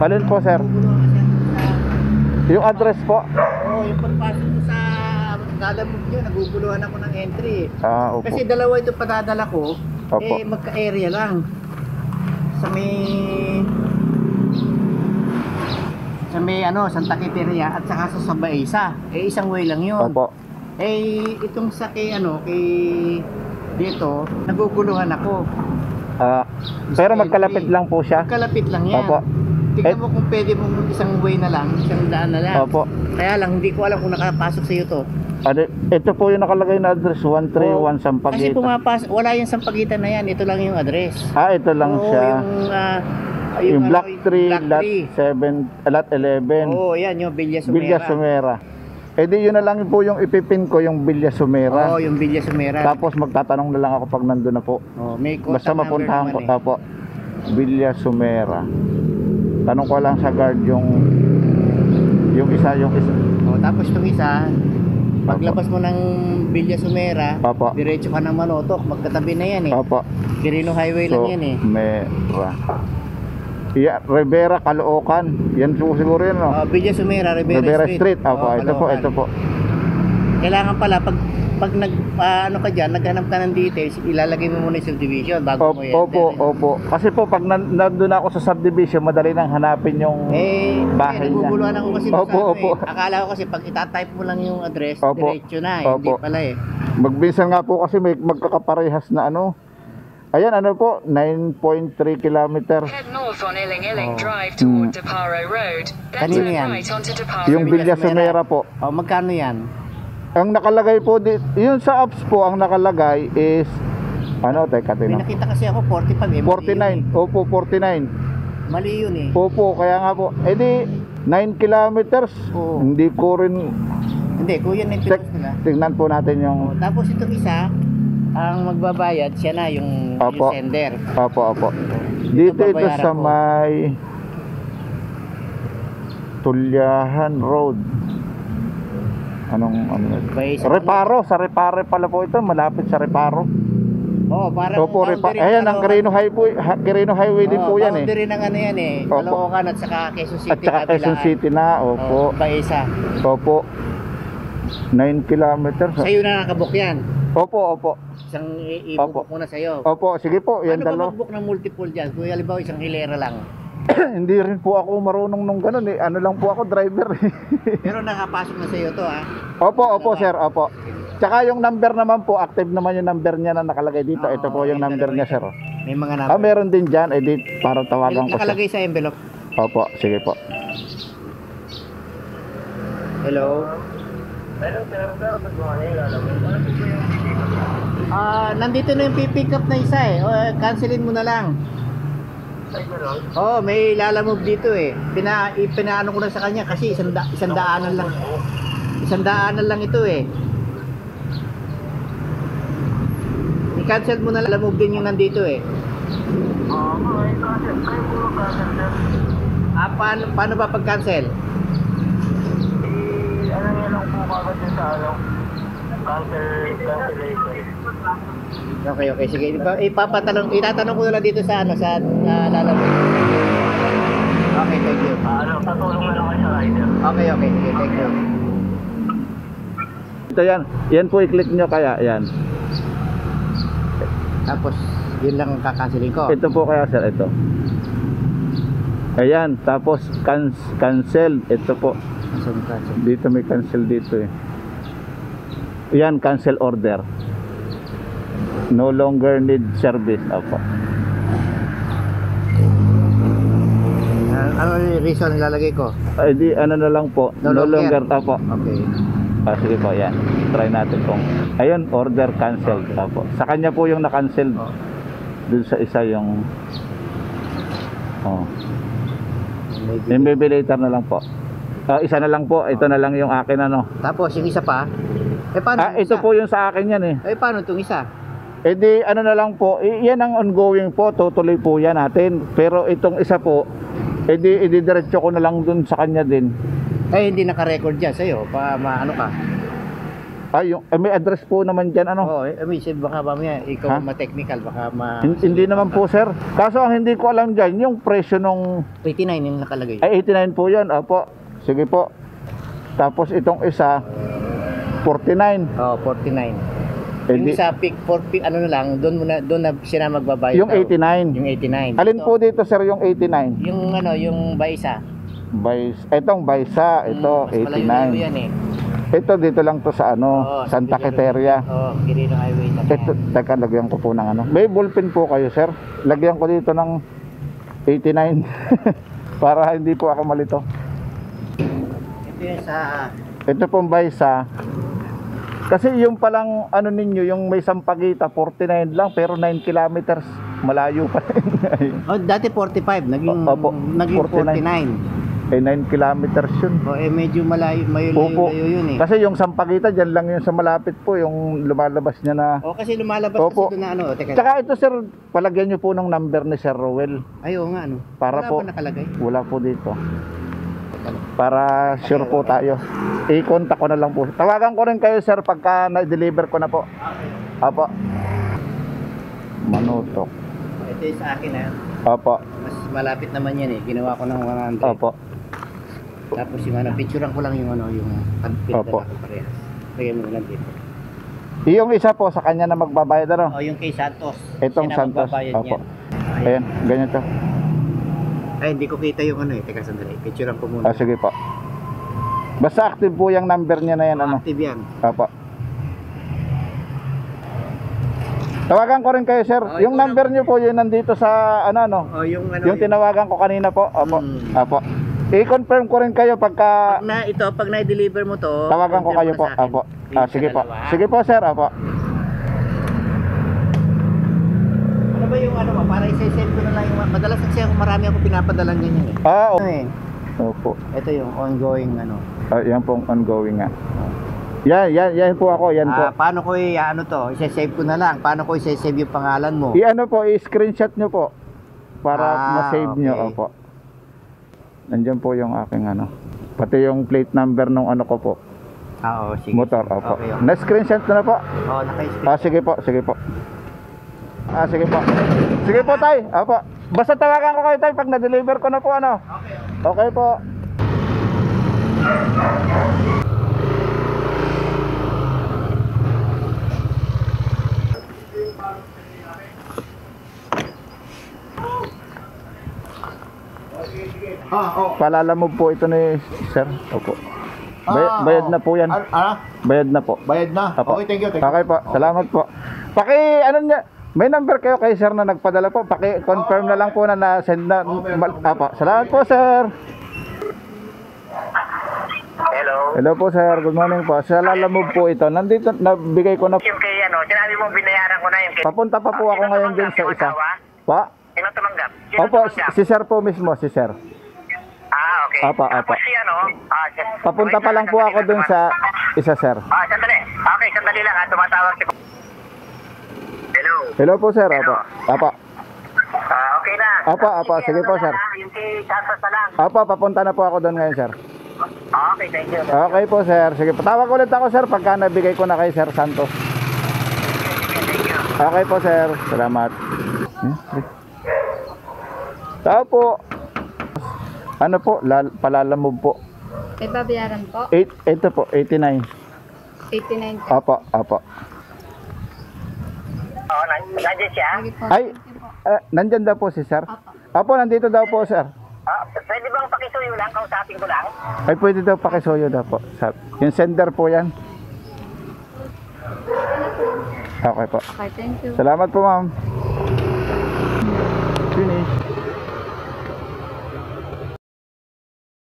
Alin po, sir? Naguguluhan kasi sa... Yung address po? Oo, yung pagpasok ko sa Galamog yun, naguguluhan ako ng entry. Opo. Kasi dalawa ito padadala ko, Opo. magka-area lang. Sa may Santa Quiteria at saka sa Sabaisa. Isang way lang yun. Opo. Itong sa dito, naguguluhan ako. Pero magkalapit lang po siya. Magkalapit lang yan. Opo. Tignan mo kung pwede mong isang way na lang, isang daan na lang. Opo. Kaya lang, hindi ko alam kung nakapasok sa iyo to. Ito po yung nakalagay na address, 131 Kasi Sampaguita. wala yung Sampaguita na yan. Ito lang yung address. Ito lang Oo, siya. Yung ano, Block 3, Block lot 3. lot 11. Oo, yan yung Villa Sumera. Villa Sumera. Di yun na lang po yung ipipin ko, yung Villa Sumera. Oo, yung Villa Sumera. Tapos magtatanong na lang ako pag nandun na po. May Basta contact number mapuntahan ko. naman Opo. Villa Sumera. Tanong ko lang sa guard yung isa. Tapos itong isa, paglabas mo ng Villa Sumera, Opo. diretso ka ng Manotok, magkatabi na yan Opo. Quirino Highway lang yan Sumera. Rivera, Caloocan. Yan po siguro yun, no? Villa Sumera, Rivera Street. Opo, ito Caloocan. po. Kailangan pala pag ka dyan, naghanap ka ng details, ilalagay mo muna yung subdivision bago mo yan. Opo. Kasi po pag nandun ako sa subdivision, madali nang hanapin yung bahay niya. Naguguluhan ako kasi Opo. Akala ko kasi pag itatype mo lang yung address, Opo. diretso na. Opo. Hindi pala Magbinsan nga po kasi may magkakaparehas na Ayan, po, 9.3 kilometer. Head north on Iling Drive toward Deparo Road. Then Kanino turn yan? right onto Deparo Yung Villa Sumera. Sumera po. Magkano yan? Ang nakalagay po, yun sa apps po, ang nakalagay is, teka, May nakita kasi ako, 45 49. Opo, 49. Mali yun Opo, kaya nga po. 9 kilometers. Oo. Hindi ko rin, Hindi, kuya na yung nila. tignan po natin yung, Tapos itong isa, ang magbabayad, siya na yung Opo. sender. opo. Dito ito babayaran sa ko. may Tulyahan Road. Ano? Reparo, sa Reparo pala po ito, malapit sa Reparo. Parang Opo, boundary ayan ng ang Quirino Highway din po yan boundary ng yan Opo. Caloocan at saka Quezon City. At saka Quezon City na, opo. Baisa. Opo. 9 kilometers. Sa'yo na nakabook yan. Opo. Isang Opo. i-book mo na sa'yo. Opo, sige po, yan Ano ba dalawa. mag-book ng multiple dyan? Kung halimbawa isang hilera lang. Hindi rin po ako marunong nung ganun Ano lang po ako, driver Pero nakapasok na sa'yo to Opo, sir, opo. Tsaka yung number naman po, active naman yung number niya na nakalagay dito. Ito po yung number niya, sir. May mga number. Meron din dyan, para tawagan ko siya. Nakalagay sa envelope. Opo, sige po. Hello? Nandito na yung pipick up na isa cancelin mo na lang. May lalamove dito Pinaano ko na sa kanya kasi isang daanan lang. Isang daanan lang ito I-cancel mo na lang, lalamove din yung nandito paano ba pag-cancel? Okay, sige. Itatanong ko na lang dito sa lalamove. Okay, thank you. Tatulong na lang kayo sa rider. Okay, sige, thank you. Ito yan po i-click nyo kaya, yan. Tapos, yun lang ang kakancelin ko. Ito po kaya, sir, ito. Ayan, tapos cancel. Ito po. Cancel. Dito may cancel dito Yan, cancel order. No longer need service. Opo. Ano yung reason nilalagay ko? Ano na lang po. No No longer. longer. Opo. Okay. Sige po, yan. Try natin kung. Ayun, order cancel. Opo. Sa kanya po yung na-cancel. Dun sa isa yung MBB later na lang po. Isa na lang po. Ito na lang yung akin Tapos yung isa pa? Paano yung ito isa? po yung sa akin yan Paano itong isa? ano na lang po, yan ang ongoing po, tutuloy po yan natin. Pero itong isa po, diretso ko na lang dun sa kanya din. Hindi naka-record dyan sa'yo. Maano ka? Ay, yung, may address po naman dyan, ano? Oo, may sabi baka mamaya, ikaw Ha? ma-technical, baka Hindi naman po, sir. Kaso ang hindi ko alam dyan, yung presyo nung 89 yung nakalagay. ay 89 po yan. Opo. Sige po. Tapos itong isa 49. Oo, 49. Eh, Yung di- sa pick, ano na lang, doon na siya na magbabayad. yung 89. Yung 89. Alin po dito, sir, yung 89? Yung ano, yung Baisa. Itong Baysa, ito Mas malayo-layo 89. yan eh. Ito dito lang to sa ano, Oo, Santa sa Quiteria. Oo, Quirino Highway na Ito, teka, lagyan ko po ng ano. May ballpen po kayo, sir. Lagyan ko dito ng 89 para hindi po ako malito. Ito yung sa... Ito pong Baysa. Kasi yung palang ano ninyo, yung may Sampaguita 49 lang pero 9 kilometers. Malayo pa rin. Oh, dati 45, naging Opo, naging 49. Eh 9 kilometers yun. Oh, medyo malayo, Opo. layo yun eh. Kasi yung Sampaguita dyan lang yung sa malapit po, yung lumalabas niya na. Oh, kasi lumalabas Opo. kasi doon na ano, teka. Tsaka ito, sir, palagyan nyo po ng number ni Sir Rowell. Ay, oo nga ano. Para Wala po. ba nakalagay? Wala po dito. Para sure po tayo. I-contact ko na lang po. Tawagan ko rin kayo, sir, pagka na-deliver ko na po. Apo. Manutok. Ito yung sa akin ha. Apo. Mas malapit naman yan eh. Ginawa ko ng 100. Apo. Tapos yung ano, picturean ko lang yung ano, yung pagpinta Opo. ko parehas. Lagyan mo lang dito. Yung isa po sa kanya na magbabayad, ano? Oh, yung kay Santos. Itong Siya na Santos. magbabayad Opo. niyan. Ay, Ayan, ganyan to. ay, hindi ko kita yung ano eh. Teka sandali. Picturean ko muna. Ah, sige po. Basta active po yung number niya na yan, ano? Active yan. Apo. Tawagan ko rin kayo, sir. Oh, Yung ikaw number niyo po, yun nandito sa, ano? Oh, yung ano. Yung tinawagan ko kanina po. Apo. Apo. I-confirm ko rin kayo pagka pag na-deliver mo to, tawagan ko confirm kayo mo po. na sa akin. Apo. Yung Ah, sa sige po. dalawa. Sige po, sir. Apo. Ano ba yung ano ba? Para isa-send ko na lang yung... Madalas kasi ako marami ako pinapadala ganyan eh. Ah, Ano eh? opo. Ito yung ongoing ano. Ah, yan pong ongoing nga. Yan po ako. Yan po. Paano ko ano to? Isa-save ko na lang. Paano ko isa-save yung pangalan mo? I-ano po, i-screenshot nyo po para ma-save nyo. okay. Opo. Nandiyan po yung aking ano. Pati yung plate number nung ano ko po. Oo, sige. Motor, opo. Okay, okay. Na-screenshot na po. Oo, naka-screen. Ah, sige po, sige po. Ah, sige po. Sige po, tay. Opo. Basta tawagan ko kayo, tay, pag na-deliver ko na po, ano. Okay po. Palalamog po ito ni sir. Opo. Bayad na po yan. Bayad na po. Bayad na. Apo. Okay, thank you. Okay po. Salamat po. Ano niya? May number kayo kay sir na nagpadala po. Paki-confirm na lang po na na-send na. Apo. Salamat po, sir. Hello. Hello po, sir. Good morning po. Sa Lalamove po ito. Nandito, nabigay ko na. Yung kay ano, sinabi mo binayaran ko na yung kay... Papunta pa po ako ngayon din sa isa. Pa? Sino tumanggap? Opo, si sir po mismo, si sir. Okay. Apa. Tapos si ano, Papunta pa lang po ako dun sa isa, sir. Sandali. Okay, sandali lang ha. Tumatawag si... Hello. Hello po, sir. Apa. Apa. Okay na. Apa. Sige po, sir. Yung kay Santos na lang. Apa, papunta na po ako doon ngayon, sir. Okay, thank you. Okay po, sir. Sige, patawag ulit ako, sir, pagka nabigay ko na kay Sir Santos. Thank you. Okay po, sir. Salamat. Tao po. Ano po? Palalamove po. May babayaran po? Ito po, 89. 89 po. Apo. Nandiyan siya? Sige po. Ay, Thank you po. nandyan daw po si sir. Apo. Apo, nandito daw po, sir. Pwede bang pakisuyo lang? Kausapin ko lang? Ay, pwede daw pakisuyo daw po. Yung sender po yan. Okay po. Okay, thank you. Salamat po, ma'am. Finish.